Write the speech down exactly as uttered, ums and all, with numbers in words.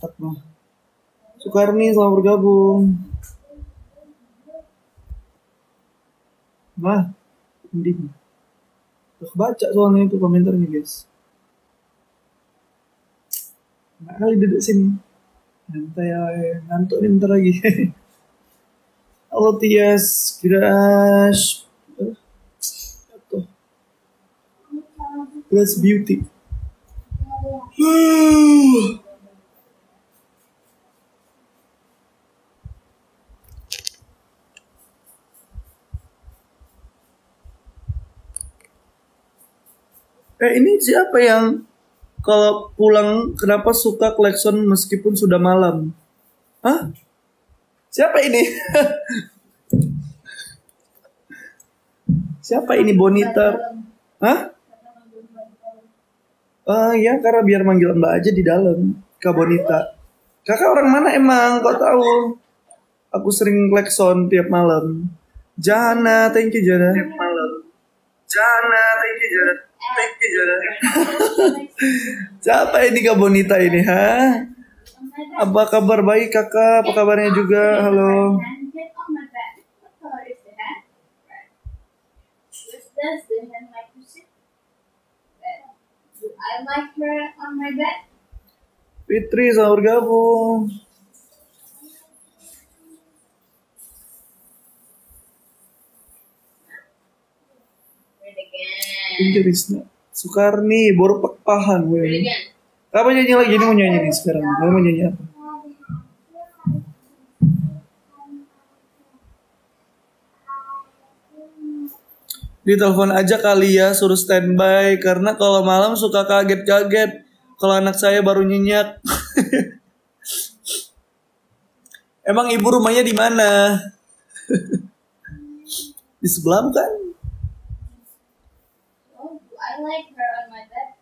Ustaz mah. Sukarni selamat bergabung. Nah, mending. Udah baca soalnya itu komentarnya guys. Nggak kali duduk sini. Nanti ya, ngantuk nih bentar lagi. Halo Tias, Grash. Grash Beauty. Eh ini siapa yang kalau pulang kenapa suka klakson meskipun sudah malam? Hah? Siapa ini? Siapa ini Bonita? Hah? Ah ya karena biar manggil Mbak aja di dalam. Kak Bonita. Kakak orang mana emang? Kok tahu? Aku sering klakson tiap malam. Jana, thank you Jana. Tiap malam. Jana, thank you Jana. Thank you Jana. Siapa ini Kak Bonita ini, ha? Apa kabar baik kakak? Apa kabarnya juga? Halo. Fitri selamat bergabung. Inggrisnya Sukarni baru pahan gue. Kamu nyanyi lagi ini mau nyanyi nih sekarang. Kamu mau nyanyi apa? Ditelepon aja kali ya, suruh standby karena kalau malam suka kaget-kaget. Kalau anak saya baru nyenyak. Emang ibu rumahnya di mana? Di sebelah kan? Oh, I like her on my bed.